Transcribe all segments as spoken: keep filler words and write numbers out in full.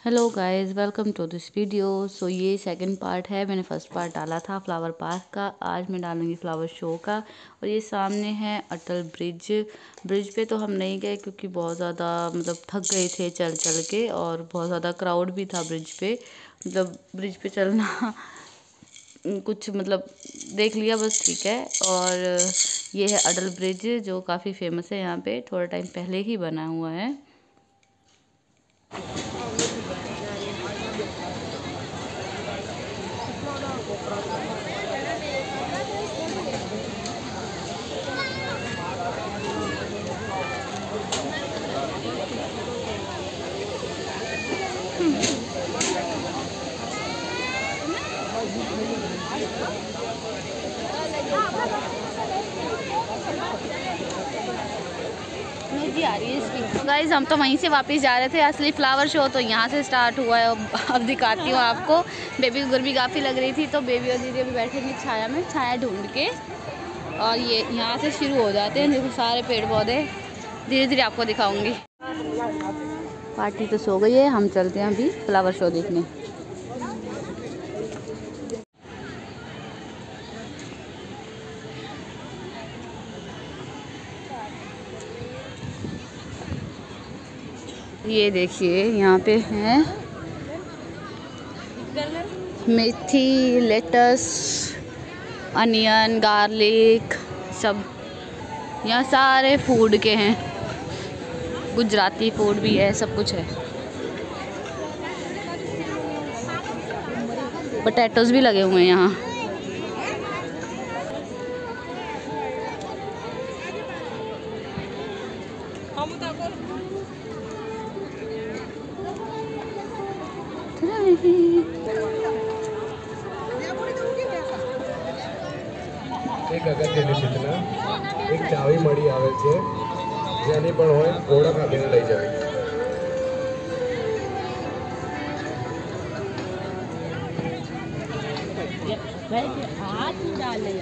Hello guys, welcome to this video. So ये second part है। मैंने फर्स्ट पार्ट डाला था फ्लावर पार्क का, आज मैं डालूंगी फ्लावर शो का। और ये सामने है अटल ब्रिज। ब्रिज पे तो हम नहीं गए क्योंकि बहुत ज़्यादा मतलब थक गए थे चल चल के, और बहुत ज़्यादा क्राउड भी था ब्रिज पे। मतलब ब्रिज पे चलना कुछ मतलब देख लिया बस, ठीक है। और ये है अटल ब्रिज जो काफ़ी फेमस है यहाँ पे, थोड़ा टाइम पहले ही बना हुआ है। आ रही है इसकी। तो गाइस हम तो वहीं से वापस जा रहे थे। असली फ्लावर शो तो यहाँ से स्टार्ट हुआ है। अब दिखाती हूँ आपको। बेबी को गर्मी काफ़ी लग रही थी तो बेबी और दीदी अभी बैठेंगे छाया में, छाया ढूंढ के। और ये यहाँ से शुरू हो जाते हैं, देखो सारे पेड़ पौधे। धीरे धीरे आपको दिखाऊंगी। पार्टी तो सो गई है, हम चलते हैं अभी फ्लावर शो देखने। ये देखिए यहाँ पे हैं मेथी, लेटस, अनियन, गार्लिक, सब यहाँ सारे फूड के हैं। गुजराती फूड भी है, सब कुछ है। पोटैटोज भी लगे हुए हैं यहाँ। એક અગત્યની સૂચના, એક ચાવી મળી આવે છે, જેની પણ હોય ઘોડા કાપીને લઈ જાય। हाथ डाले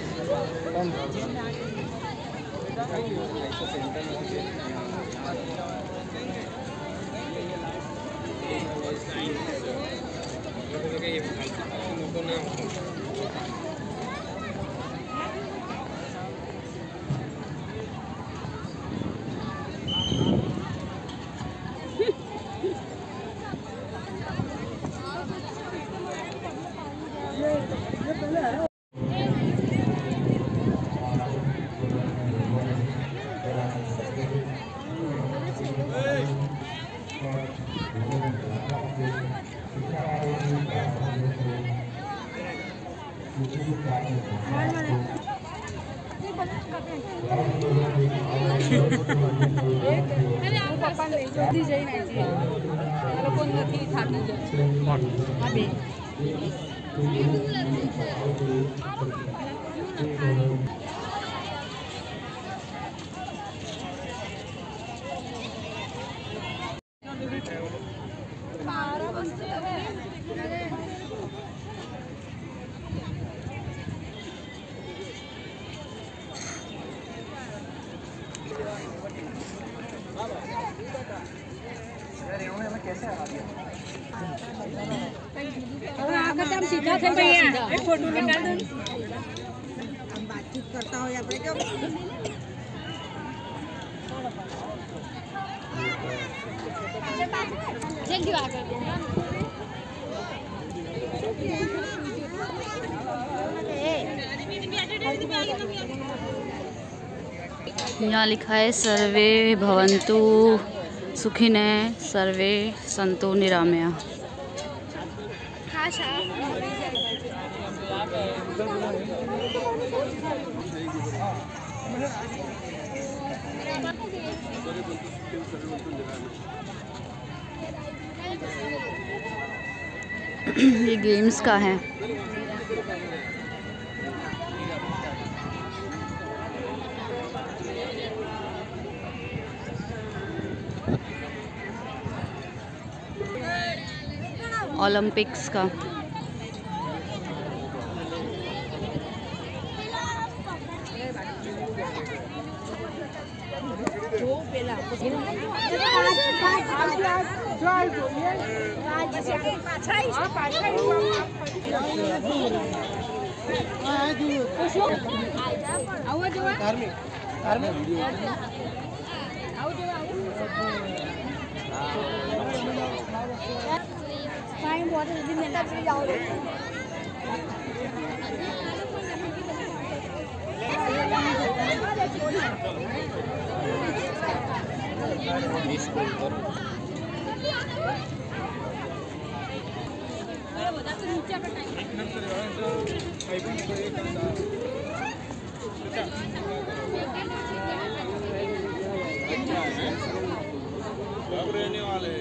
જલ્દી જઈને છીએ લોકો નથી થાકી જાય। हम सीधा थे भैया, एक फोटो निकाल दो। हम बातचीत करता हो या क्यों? जल्दी आ कर यहाँ लिखा है सर्वे भवन्तु सुखिनः सर्वे सन्तु निरामया। ये गेम्स का है। ओलंपिक्स का। જો પેલા रहने वाले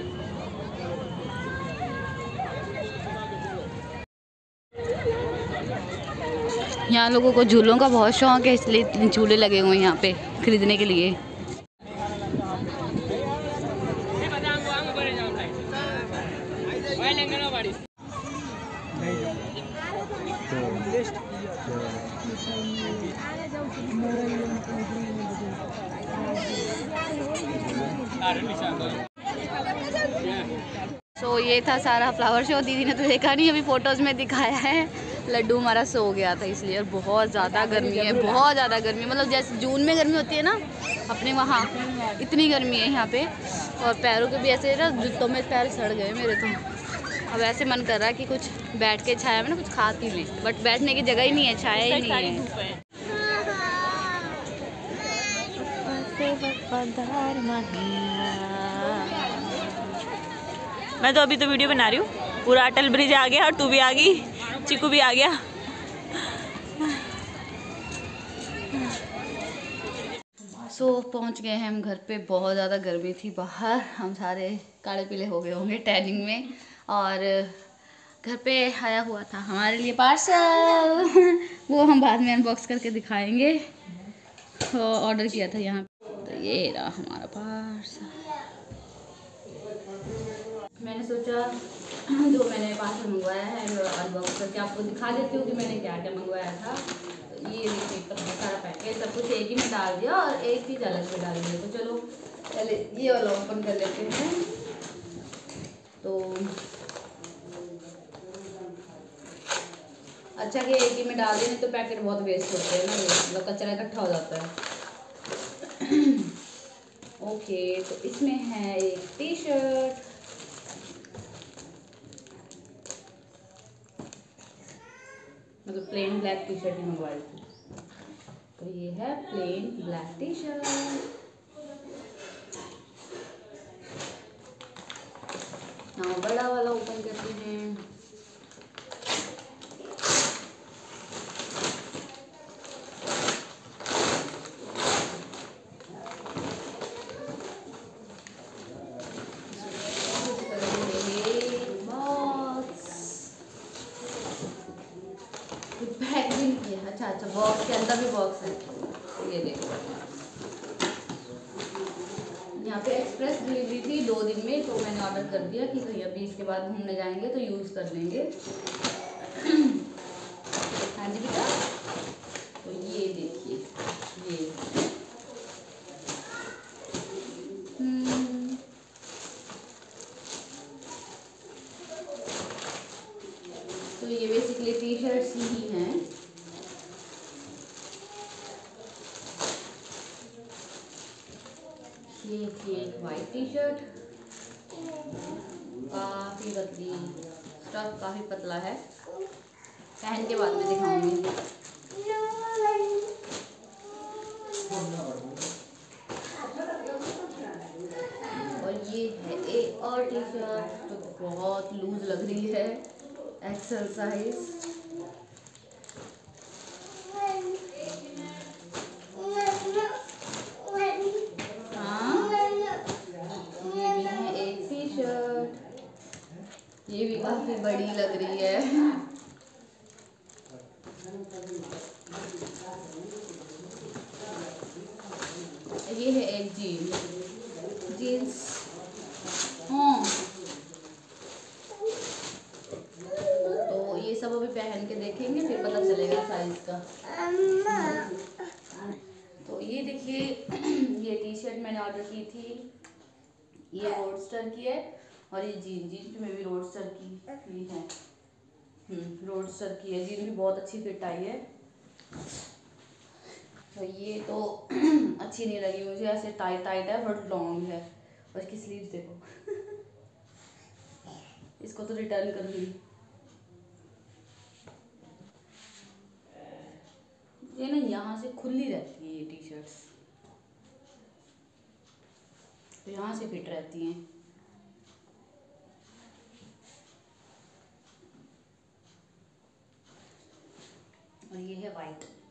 यहाँ लोगों को झूलों का बहुत शौक है, इसलिए झूले लगे हुए हैं यहाँ पे खरीदने के लिए। सो so, ये था सारा फ्लावर शो। दीदी ने तो देखा नहीं, अभी फोटोज़ में दिखाया है। लड्डू हमारा सो गया था इसलिए, और बहुत ज़्यादा गर्मी है, बहुत ज़्यादा गर्मी, मतलब जैसे जून में गर्मी होती है ना अपने वहाँ, इतनी गर्मी है यहाँ पे। और पैरों के भी ऐसे ना, जूतों में पैर सड़ गए मेरे तो। अब ऐसे मन कर रहा है कि कुछ बैठ के छाया में ना कुछ खा पी लें, बट बैठने की जगह ही नहीं है, छाया ही नहीं है। मैं तो अभी तो वीडियो बना रही हूँ, पूरा अटल ब्रिज आ गया और तू भी आ गई, चिकू भी आ गया। सो so, पहुँच गए हैं हम घर पे। बहुत ज़्यादा गर्मी थी बाहर, हम सारे काले पीले हो गए होंगे टैनिंग में। और घर पे आया हुआ था हमारे लिए पार्सल, वो हम बाद में अनबॉक्स करके दिखाएंगे। तो ऑर्डर किया था यहाँ, तो ये रहा हमारा पार्सल। मैंने सोचा जो मैंने पार्सल मंगवाया है अनबॉक्स करके आपको दिखा देती हूँ कि मैंने क्या क्या मंगवाया था। तो ये देखिए इतना सारा पैकेट, सब कुछ एक ही में डाल दिया और एक चीज़ अलग में डाल दिया। तो चलो पहले ये वाला ओपन कर लेते हैं। तो अच्छा कि एक ही में डाल दें, तो पैकेट बहुत वेस्ट होते हैं ना, मतलब कचरा इकट्ठा हो जाता है। ओके, तो इसमें है एक टी शर्ट, मतलब प्लेन ब्लैक टी शर्ट ही मंगवाई थी। तो ये है प्लेन ब्लैक टी शर्ट। हाँ, बड़ा वाला ओपन करते हैं। अच्छा अच्छा, बॉक्स के अंदर भी बॉक्स है। ये देखो, यहाँ पे एक्सप्रेस डिलीवरी थी दो दिन में, तो मैंने ऑर्डर कर दिया कि भैया अभी इसके बाद घूमने जाएंगे तो यूज़ कर लेंगे। हाँ जी बेटा, तो ये देखिए, ये तो ये बेसिकली टी शर्ट्स ही हैं। ये थी एक वाइट टी शर्ट, काफ़ी पतली, स्टफ काफ़ी पतला है, पहन के बाद में दिखाऊंगी। और ये है एक और टी शर्ट जो बहुत लूज लग रही है, एक्सेल साइज। ये भी काफी बड़ी लग रही है। ये है एक जीन्स जीन्स हाँ, तो ये सब अभी पहन के देखेंगे, फिर पता चलेगा साइज का। तो ये देखिए, ये टी शर्ट मैंने ऑर्डर की थी, ये ओडस्टर की है और ये जीन जीन में भी रोडस्टर की ये है, हम्म रोडस्टर की है जीन भी, बहुत अच्छी फिट आई है। तो ये तो अच्छी नहीं लगी मुझे, ऐसे टाइट टाइट है बट लॉन्ग है, और इसकी स्लीव्स देखो इसको तो रिटर्न करूँगी। ये ना यहाँ से खुली रहती है ये टी शर्ट्स, तो यहाँ से फिट रहती हैं। और ये है वाइट।